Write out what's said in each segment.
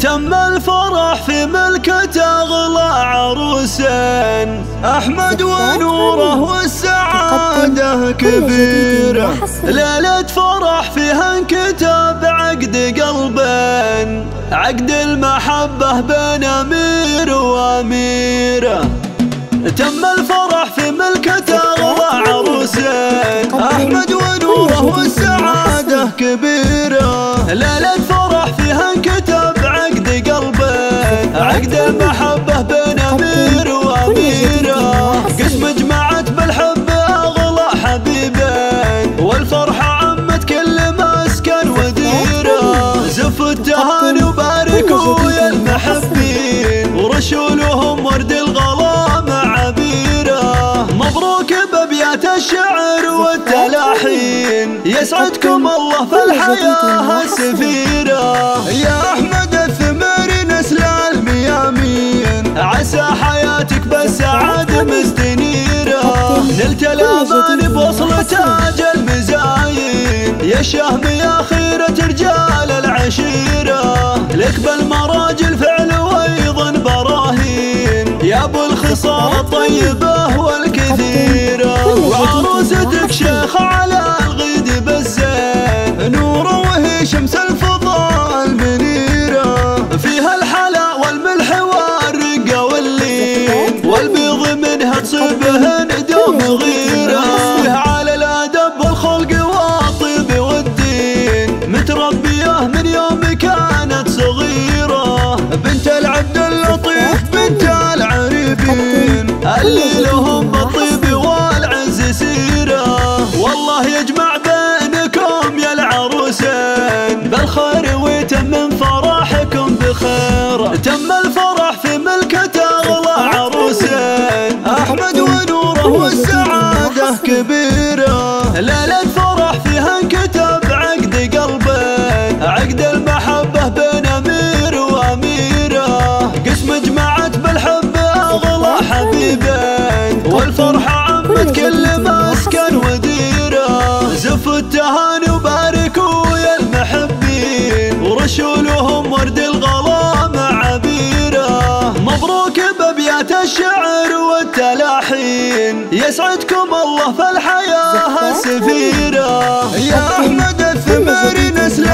تم الفرح في ملكة أغلى عروسين، أحمد ونوره والسعادة كبيرة. ليلة فرح فيها انكتب عقد قلبين، عقد المحبة بين أمير وأميرة. تم الفرح في ملكة أغلى عروسين، أحمد ونوره والسعادة كبيرة. ليلة فرح فيها انكتب عقد قلبين، عقد المحبة بين أمير وأميرة. قسم جمعت بالحب أغلى حبيبين، والفرحة عمت كل مسكن وديرة. زفوا التهاني وباركوا يا المحبين، ورشولهم ورد الغلا مع عبيرة. مبروك بأبيات الشعر والتلاحين، يسعدكم الله في الحياة السفيرة. يا أحمد الثمر نسل الميامين، عسى حياتك بالسعادة مستنيرة. نلت الأمان بوصل تاج المزاين، يا شهم يا خيرة رجال العشيرة. لك بالمراجل فعل وأيضا براهين، يا أبو الخصال الطيبة والكثيرة. وعروستك شيخ على الغيد بالزين، نور وهي شمس الفضاء المنيرة. فيها الحلا والملح والرقة واللين، والبيض منها تصيبهن دوم غيرة. على الأدب والخلق والطيب والدين، متربية من يوم كانت صغيرة. بنت العبد اللطيف بنت العريفين، اللي لهم بالطيب والعز سيرة. والله يجمع بينكم يا العروسين بالخير، ويتمم فرحكم بخير. تم الفرح في ملكة أغلى عروسين، أحمد ونوره والسعادة كبيرة. ليلة فرح فيها انكتب عقد قلبين، عقد المحبة بين أمير وأميرة. قسم جمعت بالحب أغلى حبيبين، والفرحة عمت كل مسكن وديرة. زفوا التهاني وباركوا يا المحبين، ورشولهم ورد الغلا مع عبيرة. مبروك بأبيات الشعر والتلاحين، يسعدكم الله في الحياة السفيرة. يا أحمد الثمر نسل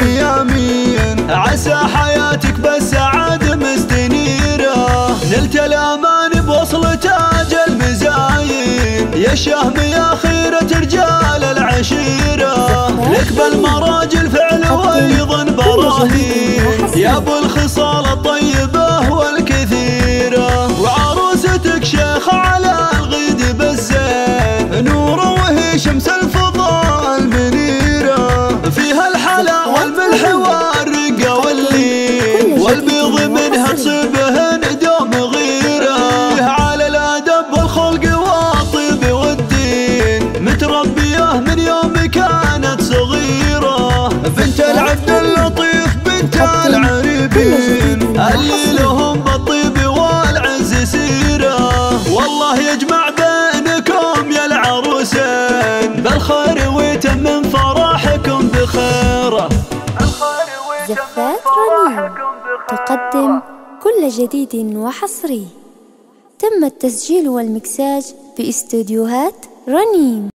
الميامين، عسى حياتك بالسعادة مستنيرة. نلت الأمان بوصل تاج المزاين، يا شهم يا خيرة رجال العشيرة. لك بالمراجل فعل وأيضا براهين، يا أبو الخصال الطيبة والكثيرة. وعروستك شيخ على الغيد بالزين، نور وهي شمس الفضاء المنيرة. فيها الحلا والملح والرقة واللين، والبيض منها تصيبهن دوم غيرة. على الأدب والخلق والطيب والدين، متربية من يوم كانت صغيرة. بنت العبد اللطيف بنت العريفين، اللي لهم بالطيب والعز سيرة. والله يجمع بينكم يا العروسين بالخير، ويتمم فرحكم بخير. زفات رنين تقدم كل جديد وحصري. تم التسجيل والمكساج في استوديوهات رنين.